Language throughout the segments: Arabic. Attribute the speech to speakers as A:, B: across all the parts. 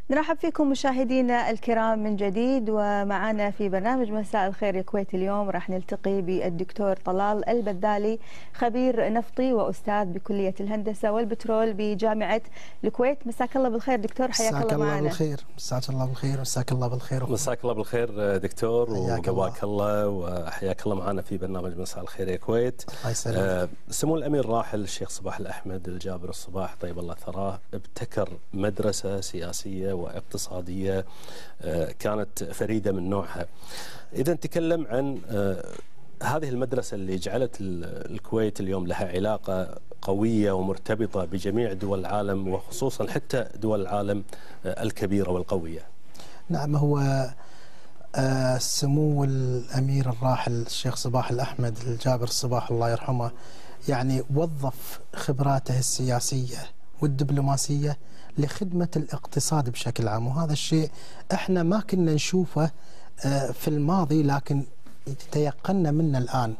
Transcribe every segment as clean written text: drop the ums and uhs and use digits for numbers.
A: نرحب فيكم مشاهدينا الكرام من جديد، ومعنا في برنامج مساء الخير يا كويت اليوم راح نلتقي بالدكتور طلال البذالي، خبير نفطي وأستاذ بكلية الهندسة والبترول بجامعة الكويت. مساك الله بالخير دكتور، حياك الله معنا.
B: مساك الله بالخير، مساك الله بالخير، مساك الله بالخير.
C: مساك الله بالخير دكتور، وقواك الله وحياك الله معنا في برنامج مساء الخير يا كويت.
B: الله يسلمك.
C: سمو الأمير راحل الشيخ صباح الأحمد الجابر الصباح طيب الله ثراه ابتكر مدرسة سياسية واقتصادية كانت فريدة من نوعها. إذا نتكلم عن هذه المدرسة اللي جعلت الكويت اليوم لها علاقة قوية ومرتبطة بجميع دول العالم، وخصوصا حتى دول العالم الكبيرة والقوية.
B: نعم، هو سمو الأمير الراحل الشيخ صباح الأحمد الجابر الصباح الله يرحمه يعني وظف خبراته السياسية والدبلوماسية لخدمة الاقتصاد بشكل عام، وهذا الشيء احنا ما كنا نشوفه في الماضي لكن تيقنا منه الآن.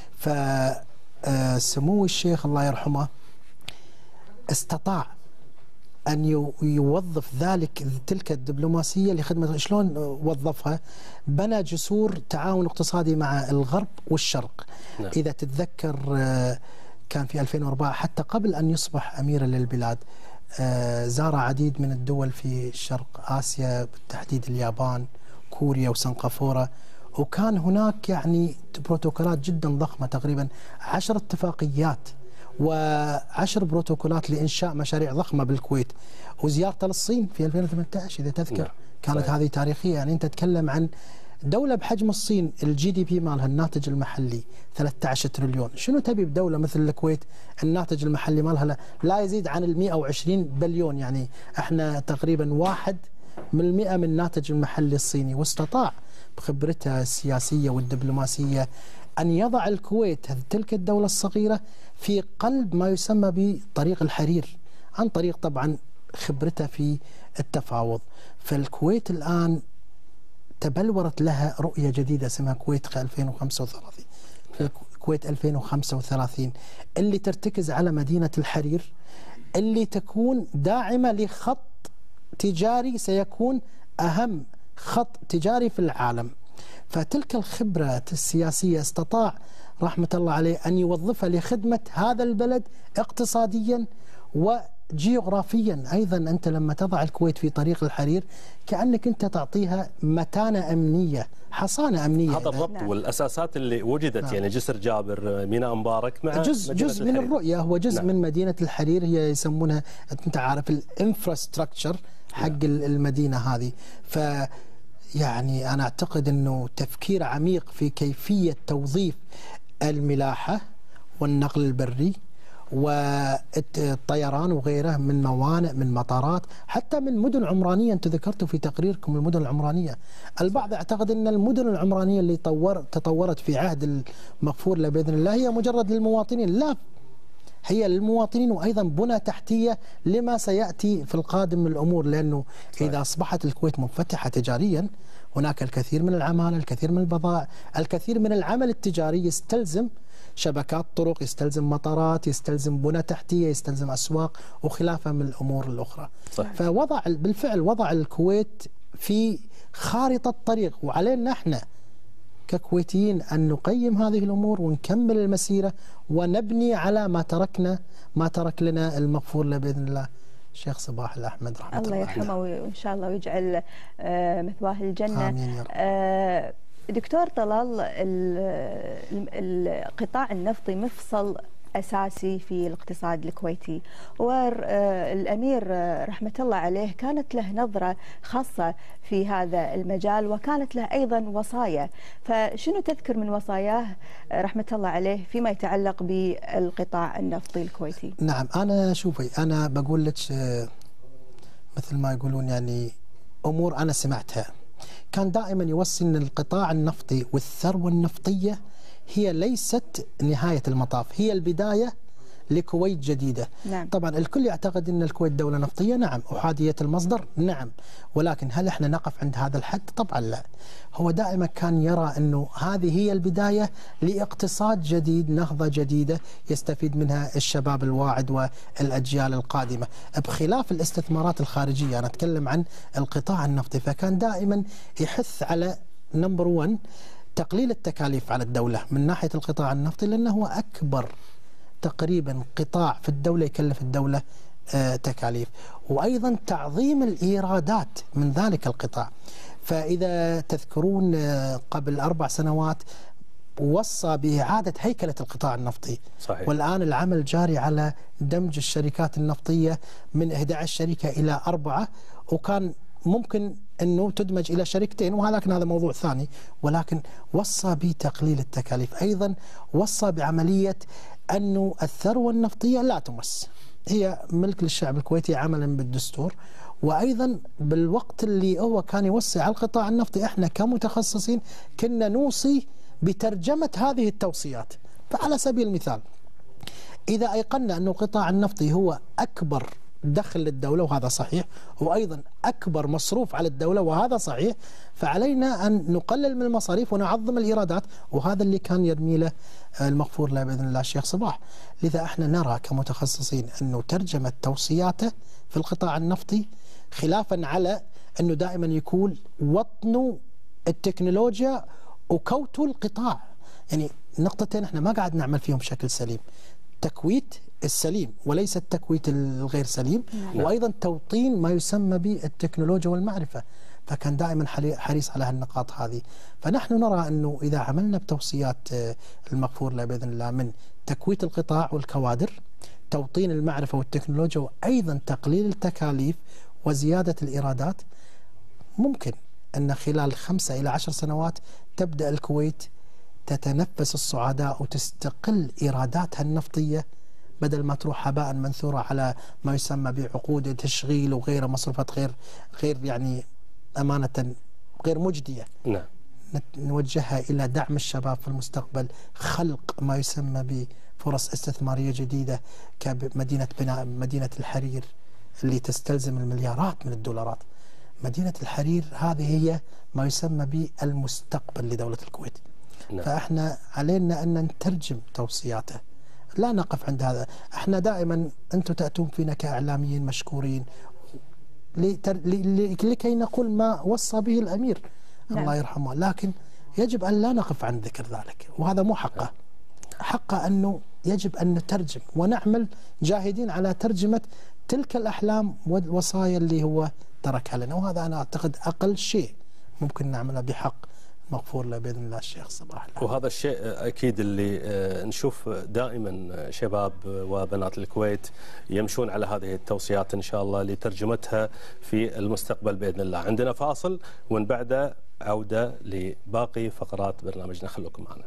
B: فسمو الشيخ الله يرحمه استطاع أن يوظف تلك الدبلوماسية لخدمة. شلون وظفها؟ بنى جسور تعاون اقتصادي مع الغرب والشرق. نعم. إذا تتذكر كان في 2004 حتى قبل أن يصبح أميرا للبلاد زار عديد من الدول في شرق آسيا، بالتحديد اليابان، كوريا وسنغافورة، وكان هناك يعني بروتوكولات جدا ضخمة، تقريبا 10 اتفاقيات و10 بروتوكولات لإنشاء مشاريع ضخمة بالكويت. وزيارته للصين في 2018 إذا تذكر. نعم. كانت صحيح. هذه تاريخية. يعني أنت تتكلم عن دولة بحجم الصين، الجي دي بي مالها الناتج المحلي 13 تريليون. شنو تبي بدولة مثل الكويت الناتج المحلي مالها لا يزيد عن 120 بليون؟ يعني احنا تقريبا 1% من الناتج المحلي الصيني. واستطاع بخبرته السياسية والدبلوماسية أن يضع الكويت تلك الدولة الصغيرة في قلب ما يسمى بطريق الحرير، عن طريق طبعا خبرته في التفاوض. فالكويت الآن تبلورت لها رؤية جديدة اسمها كويت 2035، كويت 2035 اللي ترتكز على مدينة الحرير، اللي تكون داعمة لخط تجاري سيكون أهم خط تجاري في العالم. فتلك الخبرة السياسية استطاع رحمة الله عليه أن يوظفها لخدمة هذا البلد اقتصاديا وجيوغرافيا. أيضا أنت لما تضع الكويت في طريق الحرير كأنك أنت تعطيها متانة أمنية، حصانة أمنية.
C: هذا الربط والأساسات اللي وجدت. نعم. يعني جسر جابر، ميناء مبارك مع
B: جزء من الرؤية، هو جزء. نعم. من مدينة الحرير، هي يسمونها أنت عارف الانفراستراكشر حق نعم. المدينة هذه. يعني أنا أعتقد أنه تفكير عميق في كيفية توظيف الملاحة والنقل البري والطيران وغيره من موانئ، من مطارات، حتى من مدن عمرانية. أنتم ذكرتوا في تقريركم المدن العمرانية. البعض يعتقد أن المدن العمرانية اللي تطورت في عهد المغفور له بإذن الله هي مجرد للمواطنين. لا، هي للمواطنين وأيضا بنى تحتية لما سيأتي في القادم من الأمور. لأنه إذا أصبحت الكويت منفتحة تجاريا هناك الكثير من العمالة، الكثير من البضائع، الكثير من العمل التجاري يستلزم شبكات طرق، يستلزم مطارات، يستلزم بنى تحتية، يستلزم أسواق وخلافها من الأمور الأخرى. صح. بالفعل وضع الكويت في خارطة طريق، وعلينا احنا ككويتيين أن نقيم هذه الأمور ونكمل المسيرة ونبني على ما ترك لنا المغفور له بإذن الله الشيخ صباح الأحمد رحمة الله
A: يرحمه وإن شاء الله ويجعل مثواه الجنة.
B: آمين يا رب.
A: دكتور طلال، القطاع النفطي مفصل أساسي في الاقتصاد الكويتي، والأمير رحمة الله عليه كانت له نظرة خاصة في هذا المجال، وكانت له أيضا وصايا. فشنو تذكر من وصاياه رحمة الله عليه فيما يتعلق بالقطاع النفطي الكويتي؟
B: نعم، أنا بقول لك مثل ما يقولون يعني أمور أنا سمعتها. كان دائما يوصي أن القطاع النفطي والثروة النفطية هي ليست نهاية المطاف، هي البداية لكويت جديدة.
A: نعم.
B: طبعا الكل يعتقد أن الكويت دولة نفطية، نعم، أحادية المصدر، نعم، ولكن هل احنا نقف عند هذا الحد؟ طبعا لا. هو دائما كان يرى أنه هذه هي البداية لاقتصاد جديد، نهضة جديدة يستفيد منها الشباب الواعد والأجيال القادمة، بخلاف الاستثمارات الخارجية. أنا أتكلم عن القطاع النفطي، فكان دائما يحث على نمبر 1 تقليل التكاليف على الدولة من ناحية القطاع النفطي، لأنه هو أكبر تقريبا قطاع في الدولة يكلف الدولة تكاليف، وأيضا تعظيم الإيرادات من ذلك القطاع. فإذا تذكرون قبل 4 سنوات وصى بإعادة هيكلة القطاع النفطي.
C: صحيح.
B: والآن العمل جاري على دمج الشركات النفطية من 11 شركة إلى 4، وكان ممكن أنه تدمج إلى شركتين، ولكن هذا موضوع ثاني. ولكن وصى بتقليل التكاليف، أيضا وصى بعملية أنه الثروة النفطية لا تمس، هي ملك للشعب الكويتي عملا بالدستور. وأيضا بالوقت اللي هو كان يوصي على القطاع النفطي، احنا كمتخصصين كنا نوصي بترجمة هذه التوصيات. فعلى سبيل المثال، إذا أيقنا أن القطاع النفطي هو أكبر دخل للدولة وهذا صحيح، وأيضا أكبر مصروف على الدولة وهذا صحيح، فعلينا أن نقلل من المصاريف ونعظم الإيرادات، وهذا اللي كان يرمي له المغفور له بإذن الله الشيخ صباح. لذا احنا نرى كمتخصصين أنه ترجمة توصياته في القطاع النفطي، خلافا على أنه دائما يكون وطن التكنولوجيا وكوت القطاع. يعني نقطتين احنا ما قاعد نعمل فيهم بشكل سليم، تكويت السليم وليس التكويت الغير سليم. وأيضا توطين ما يسمى بالتكنولوجيا والمعرفة، فكان دائما حريص على هالنقاط هذه. فنحن نرى أنه إذا عملنا بتوصيات المغفور له بإذن الله من تكويت القطاع والكوادر، توطين المعرفة والتكنولوجيا، وأيضا تقليل التكاليف وزيادة الإيرادات، ممكن أن خلال 5 إلى 10 سنوات تبدأ الكويت تتنفس الصعداء وتستقل إيراداتها النفطية، بدل ما تروح هباء منثورة على ما يسمى بعقود تشغيل وغيرها، مصروفات غير يعني أمانة غير مجدية.
C: نعم.
B: نوجهها إلى دعم الشباب في المستقبل، خلق ما يسمى بفرص استثمارية جديدة كمدينة بناء مدينة الحرير اللي تستلزم المليارات من الدولارات. مدينة الحرير هذه هي ما يسمى بالمستقبل لدولة الكويت.
C: نعم.
B: فإحنا علينا أن نترجم توصياته، لا نقف عند هذا. احنا دائما أنتم تأتون فينا كإعلاميين مشكورين لكي نقول ما وصى به الأمير. نعم. الله يرحمه، لكن يجب أن لا نقف عند ذكر ذلك، وهذا مو حقه. حقه أنه يجب أن نترجم ونعمل جاهدين على ترجمة تلك الأحلام والوصايا اللي هو تركها لنا، وهذا أنا أعتقد أقل شيء ممكن نعمله بحق مغفور له بإذن الله الشيخ صباح الحمد.
C: وهذا الشيء أكيد اللي نشوف دائما شباب وبنات الكويت يمشون على هذه التوصيات إن شاء الله لترجمتها في المستقبل بإذن الله. عندنا فاصل ومن بعده عودة لباقي فقرات برنامجنا، خلوكم معنا.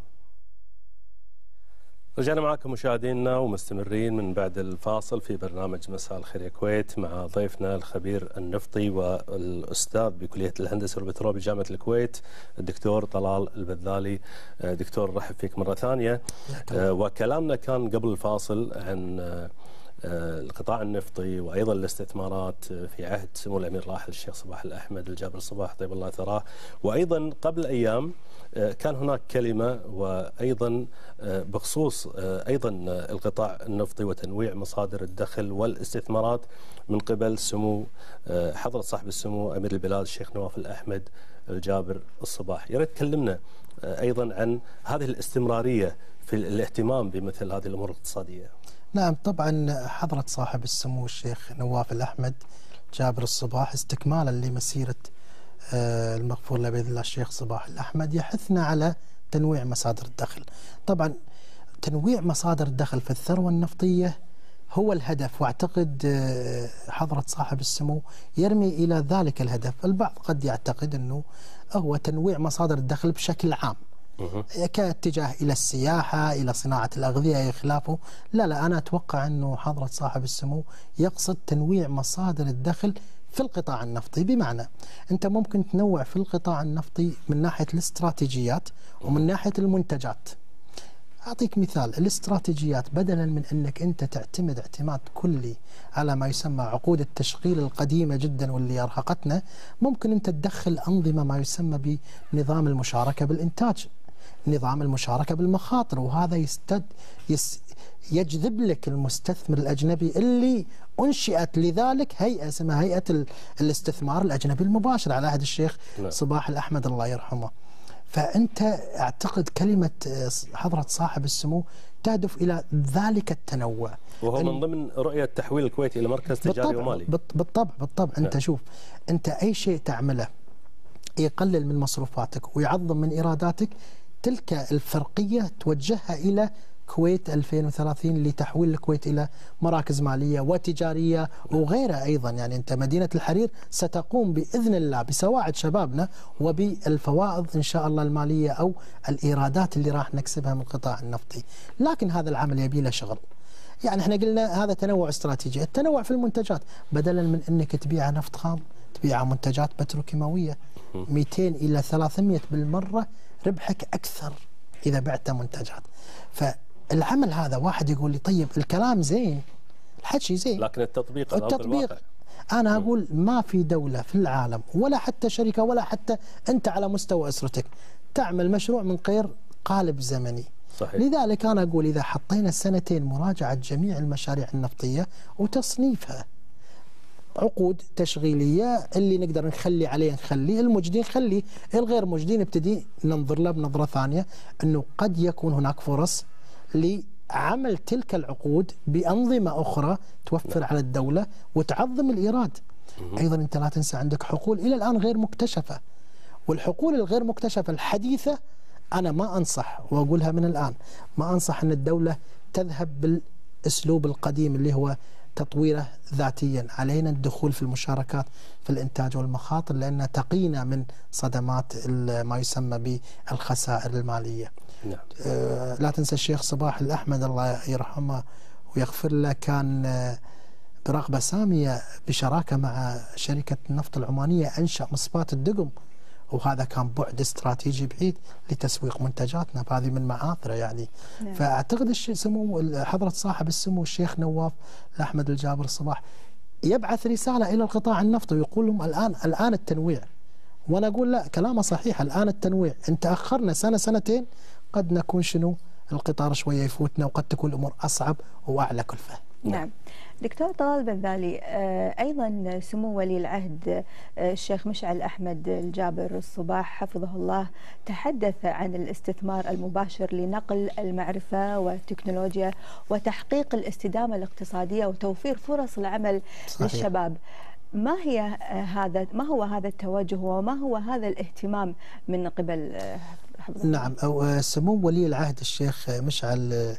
C: رجعنا معكم مشاهدينا ومستمرين من بعد الفاصل في برنامج مساء الخير يا كويت مع ضيفنا الخبير النفطي والأستاذ بكلية الهندسة والبترول بجامعة الكويت الدكتور طلال البذالي. دكتور رحب فيك مرة ثانية. وكلامنا كان قبل الفاصل عن القطاع النفطي وأيضا الاستثمارات في عهد سمو الأمير الراحل الشيخ صباح الأحمد الجابر الصباح طيب الله ثراه. وأيضا قبل أيام كان هناك كلمة وأيضا بخصوص أيضا القطاع النفطي وتنويع مصادر الدخل والاستثمارات من قبل سمو حضرة صاحب السمو أمير البلاد الشيخ نواف الأحمد الجابر الصباح. يا ريت تكلمنا أيضا عن هذه الاستمرارية في الاهتمام بمثل هذه الأمور الاقتصادية.
B: نعم، طبعا حضرة صاحب السمو الشيخ نواف الأحمد جابر الصباح استكمالا لمسيرة المغفور له بإذن الله الشيخ صباح الأحمد يحثنا على تنويع مصادر الدخل. طبعا تنويع مصادر الدخل في الثروة النفطية هو الهدف، واعتقد حضرة صاحب السمو يرمي إلى ذلك الهدف. البعض قد يعتقد أنه هو تنويع مصادر الدخل بشكل عام كاتجاه إلى السياحة إلى صناعة الأغذية خلافه. لا، أنا أتوقع أنه حضرة صاحب السمو يقصد تنويع مصادر الدخل في القطاع النفطي، بمعنى أنت ممكن تنوع في القطاع النفطي من ناحية الاستراتيجيات ومن ناحية المنتجات. أعطيك مثال، الاستراتيجيات بدلا من أنك أنت تعتمد اعتماد كلي على ما يسمى عقود التشغيل القديمة جدا واللي أرهقتنا، ممكن أنت تدخل أنظمة ما يسمى بنظام المشاركة بالإنتاج، نظام المشاركة بالمخاطر، وهذا يجذب لك المستثمر الأجنبي اللي أنشئت لذلك هيئة اسمها هيئة الاستثمار الأجنبي المباشر على عهد الشيخ صباح الأحمد الله يرحمه. فأنت أعتقد كلمة حضرة صاحب السمو تهدف إلى ذلك التنوع،
C: وهو من ضمن رؤية تحويل الكويت إلى مركز تجاري ومالي.
B: بالطبع أنت شوف، أنت أي شيء تعمله يقلل من مصروفاتك ويعظم من إيراداتك، تلك الفرقية توجهها إلى كويت 2030 لتحويل الكويت إلى مراكز مالية وتجارية وغيرها أيضا. يعني أنت مدينة الحرير ستقوم بإذن الله بسواعد شبابنا وبالفوائض إن شاء الله المالية أو الإيرادات اللي راح نكسبها من القطاع النفطي، لكن هذا العمل يبي له شغل. يعني احنا قلنا هذا تنوع استراتيجي، التنوع في المنتجات بدلا من أنك تبيع نفط خام تبيع منتجات بتروكيماوية 200 إلى 300 بالمرة ربحك أكثر إذا بعت منتجات. فالعمل هذا واحد يقول لي طيب الكلام زين الحكي زين
C: لكن التطبيق
B: أنا أقول ما في دولة في العالم ولا حتى شركة ولا حتى أنت على مستوى أسرتك تعمل مشروع من غير قالب زمني.
C: صحيح.
B: لذلك أنا أقول إذا حطينا سنتين مراجعة جميع المشاريع النفطية وتصنيفها عقود تشغيلية، اللي نقدر نخلي عليه نخلي، المجدين نخلي، الغير مجدين نبتدي ننظر له بنظرة ثانية أنه قد يكون هناك فرص لعمل تلك العقود بأنظمة أخرى توفر على الدولة وتعظم الإيراد. أيضا أنت لا تنسى عندك حقول إلى الآن غير مكتشفة، والحقول الغير مكتشفة الحديثة أنا ما أنصح وأقولها من الآن، ما أنصح أن الدولة تذهب بالأسلوب القديم اللي هو تطويره ذاتيا. علينا الدخول في المشاركات في الإنتاج والمخاطر لأنها تقينا من صدمات ما يسمى بالخسائر المالية.
C: نعم.
B: لا تنسى الشيخ صباح الأحمد الله يرحمه ويغفر له كان برغبة سامية بشراكة مع شركة النفط العمانية أنشأ مصفاة الدقم، وهذا كان بعد استراتيجي بعيد لتسويق منتجاتنا، فهذه من معاثره يعني. نعم. فاعتقد سمو حضرة صاحب السمو الشيخ نواف الأحمد الجابر الصباح يبعث رسالة إلى القطاع النفطي ويقول لهم الآن التنويع، وأنا أقول لا كلامه صحيح، الآن التنويع. أنت أخرنا سنة سنتين قد نكون القطار شوية يفوتنا وقد تكون الأمور أصعب وأعلى كلفة.
A: نعم. دكتور طلال بنذالي، أيضا سمو ولي العهد الشيخ مشعل أحمد الجابر الصباح حفظه الله تحدث عن الاستثمار المباشر لنقل المعرفة والتكنولوجيا وتحقيق الاستدامة الاقتصادية وتوفير فرص العمل للشباب. ما هو هذا التوجه وما هو هذا الاهتمام من قبل حفظه؟
B: نعم، أو سمو ولي العهد الشيخ مشعل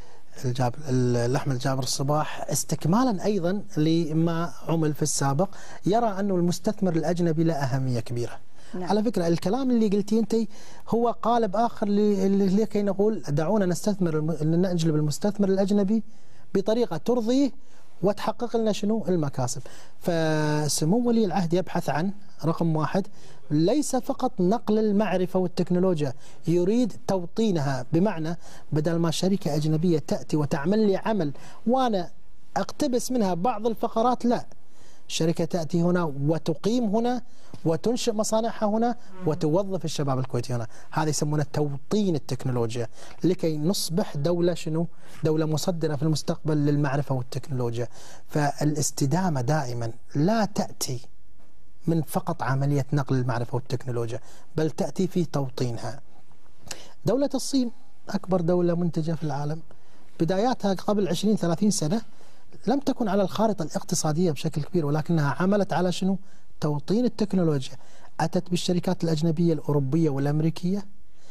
B: الأحمد الجابر الصباح استكمالا أيضا لما عمل في السابق يرى أنه المستثمر الأجنبي له أهمية كبيرة. نعم. على فكرة الكلام اللي قلتيه أنت هو قالب آخر لكي نقول دعونا نجلب المستثمر الأجنبي بطريقة ترضيه وتحقق لنا المكاسب. فسمو ولي العهد يبحث عن رقم واحد ليس فقط نقل المعرفة والتكنولوجيا، يريد توطينها، بمعنى بدل ما شركة أجنبية تأتي وتعمل لي عمل وأنا أقتبس منها بعض الفقرات، لا، شركة تأتي هنا وتقيم هنا وتنشئ مصانعها هنا وتوظف الشباب الكويتي هنا. هذا يسمونه توطين التكنولوجيا لكي نصبح دولة دولة مصدرة في المستقبل للمعرفة والتكنولوجيا. فالاستدامة دائما لا تأتي من فقط عملية نقل المعرفة والتكنولوجيا، بل تأتي في توطينها. دولة الصين أكبر دولة منتجة في العالم، بداياتها قبل 20-30 سنة لم تكن على الخارطة الاقتصادية بشكل كبير، ولكنها عملت على توطين التكنولوجيا. أتت بالشركات الأجنبية الأوروبية والأمريكية،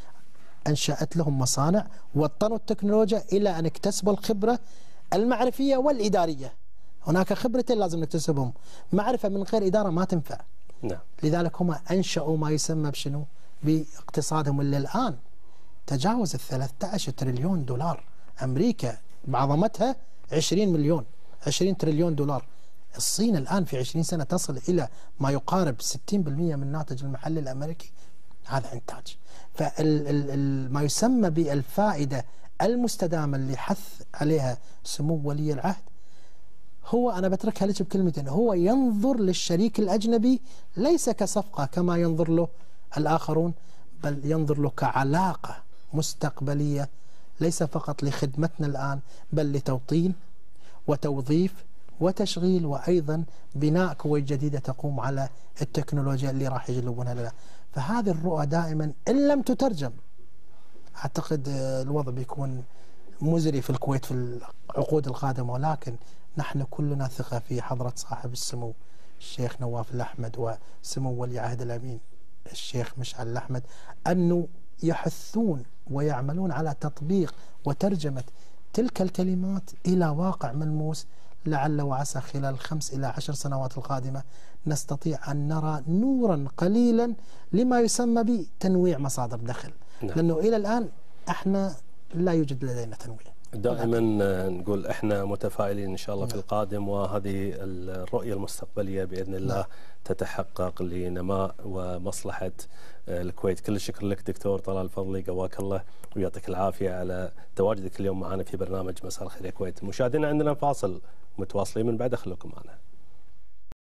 B: أنشأت لهم مصانع، وطنوا التكنولوجيا إلى أن اكتسبوا الخبرة المعرفية والإدارية. هناك خبرتين لازم نكتسبهم، معرفة من غير إدارة ما تنفع.
C: نعم.
B: لذلك هم أنشأوا ما يسمى باقتصادهم اللي الآن تجاوز 13 تريليون دولار. أمريكا بعظمتها 20 تريليون دولار. الصين الآن في 20 سنة تصل إلى ما يقارب 60% من الناتج المحلي الأمريكي. هذا إنتاج. فما يسمى بالفائدة المستدامة اللي حث عليها سمو ولي العهد، هو أنا بتركها لك بكلمتين، هو ينظر للشريك الأجنبي ليس كصفقة كما ينظر له الآخرون، بل ينظر له كعلاقة مستقبلية، ليس فقط لخدمتنا الآن بل لتوطين وتوظيف وتشغيل، وأيضا بناء كويت جديدة تقوم على التكنولوجيا اللي راح يجلبونها لنا. فهذه الرؤى دائما إن لم تترجم أعتقد الوضع بيكون مزري في الكويت في العقود القادمة، ولكن نحن كلنا ثقة في حضرة صاحب السمو الشيخ نواف الأحمد وسمو ولي عهد الأمين الشيخ مشعل الأحمد أنه يحثون ويعملون على تطبيق وترجمة تلك الكلمات إلى واقع ملموس، لعل وعسى خلال 5 إلى 10 سنوات القادمة نستطيع أن نرى نورا قليلا لما يسمى بتنويع مصادر دخل. لأنه إلى الآن احنا لا يوجد لدينا تنويع.
C: دائما نقول احنا متفائلين ان شاء الله في القادم، وهذه الرؤيه المستقبليه باذن الله تتحقق لنماء ومصلحه الكويت. كل الشكر لك دكتور طلال الفضلي، قواك الله ويعطيك العافيه على تواجدك اليوم معنا في برنامج مساء الخير يا كويت. مشاهدينا عندنا فاصل، متواصلين من بعد، خليكم معنا.